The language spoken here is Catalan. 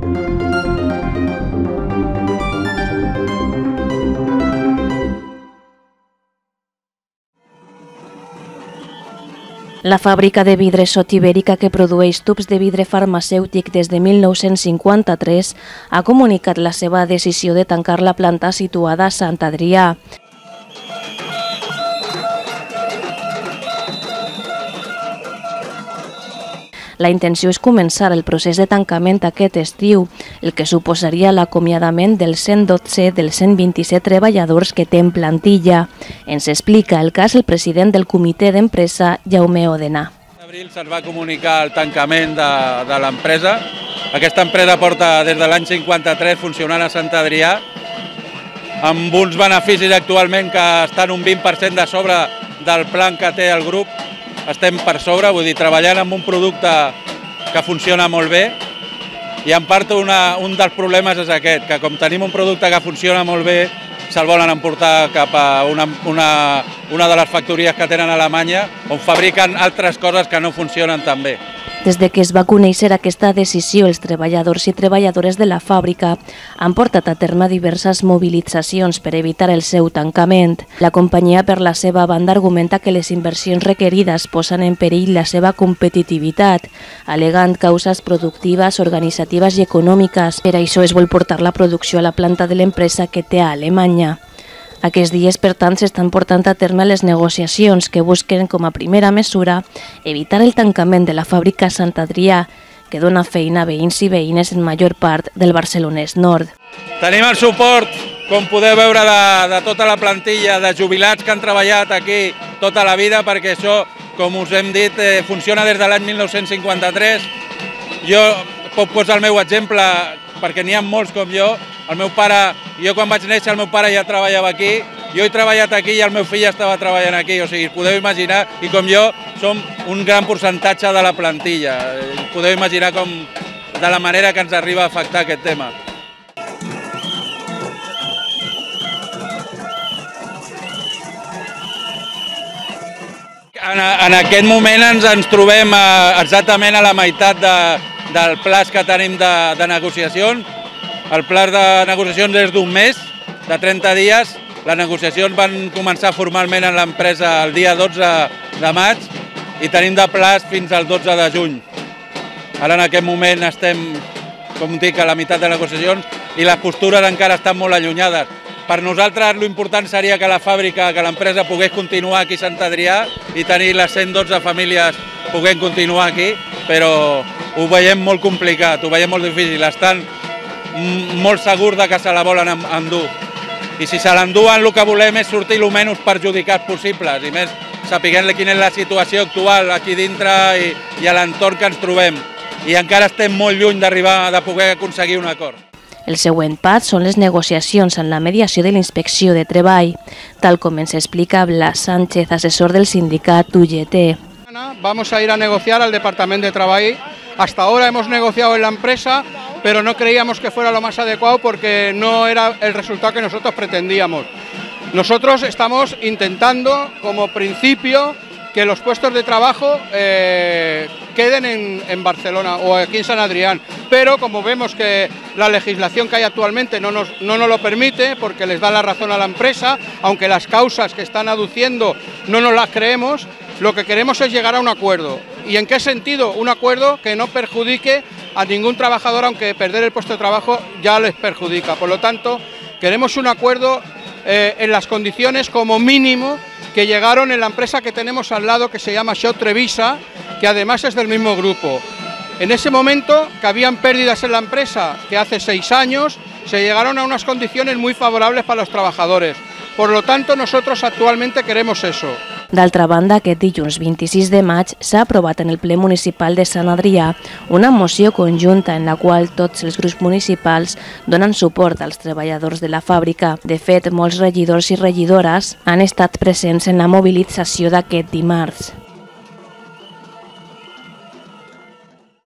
La fàbrica de vidre Sot Ibèrica, que produeix tubs de vidre farmacèutic des de 1953, ha comunicat la seva decisió de tancar la planta situada a Sant Adrià. La intenció és començar el procés de tancament aquest estiu, el que suposaria l'acomiadament dels 112 dels 127 treballadors que té en plantilla. Ens explica el cas el president del comitè d'empresa, Jaume Òdena. En abril se'ns va comunicar el tancament de l'empresa. Aquesta empresa porta des de l'any 53 funcionant a Sant Adrià, amb uns beneficis actualment que estan un 20% de sobre del plan que té el grup. Estem per sobre, vull dir, treballant amb un producte que funciona molt bé, i en part un dels problemes és aquest, que com tenim un producte que funciona molt bé, se'l volen emportar cap a una de les factories que tenen a Alemanya, on fabriquen altres coses que no funcionen tan bé. Des de que es va conèixer aquesta decisió, els treballadors i treballadores de la fàbrica han portat a terme diverses mobilitzacions per evitar el seu tancament. La companyia, per la seva banda, argumenta que les inversions requerides posen en perill la seva competitivitat, al·legant causes productives, organitzatives i econòmiques. Per això es vol portar la producció a la planta de l'empresa que té a Alemanya. Aquests dies, per tant, s'estan portant a terme les negociacions que busquen com a primera mesura evitar el tancament de la fàbrica Sant Adrià, que dona feina a veïns i veïnes en major part del Barcelonès Nord. Tenim el suport, com podeu veure, de tota la plantilla de jubilats que han treballat aquí tota la vida, perquè això, com us hem dit, funciona des de l'any 1953. Jo puc posar el meu exemple, perquè n'hi ha molts com jo. El meu pare, jo quan vaig néixer, el meu pare ja treballava aquí, jo he treballat aquí i el meu fill estava treballant aquí, o sigui, podeu imaginar, i com jo, som un gran percentatge de la plantilla. Podeu imaginar com, de la manera que ens arriba a afectar aquest tema. En aquest moment ens trobem exactament a la meitat del plaç que tenim de negociacions. El pla de negociacions és d'un mes, de 30 dies. Les negociacions van començar formalment en l'empresa el dia 12 de maig i tenim de plaç fins al 12 de juny. Ara en aquest moment estem, com dic, a la meitat de negociacions i les postures encara estan molt allunyades. Per nosaltres l'important seria que la fàbrica, que l'empresa pogués continuar aquí a Sant Adrià i tenir les 112 famílies poguent continuar aquí, però ho veiem molt complicat, ho veiem molt difícil. Estan molt segur que se la volen endur. I si se l'enduen, el que volem és sortir el menys perjudicats possibles, i més sapiguent quina és la situació actual aquí dintre i a l'entorn que ens trobem. I encara estem molt lluny d'arribar a poder aconseguir un acord. El següent pas són les negociacions en la mediació de l'Inspecció de Treball, tal com ens explica Blas Sánchez, assessor del sindicat UGT. Vamos a ir a negociar al Departamento de Trabajo. Hasta ahora hemos negociado en la empresa, pero no creíamos que fuera lo más adecuado porque no era el resultado que nosotros pretendíamos. Nosotros estamos intentando, como principio, que los puestos de trabajo queden en Barcelona o aquí en Sant Adrià, pero como vemos que la legislación que hay actualmente no nos lo permite, porque les da la razón a la empresa, aunque las causas que están aduciendo no nos las creemos, lo que queremos es llegar a un acuerdo. ¿Y en qué sentido? Un acuerdo que no perjudique a ningún trabajador, aunque perder el puesto de trabajo ya les perjudica. Por lo tanto, queremos un acuerdo en las condiciones como mínimo que llegaron en la empresa que tenemos al lado, que se llama Sot Trevisa, que además es del mismo grupo. En ese momento, que habían pérdidas en la empresa, que hace 6 años, se llegaron a unas condiciones muy favorables para los trabajadores. Por lo tanto, nosotros actualmente queremos eso. D'altra banda, aquest dilluns 26 de maig s'ha aprovat en el ple municipal de Sant Adrià una moció conjunta en la qual tots els grups municipals donen suport als treballadors de la fàbrica. De fet, molts regidors i regidores han estat presents en la mobilització d'aquest dimarts.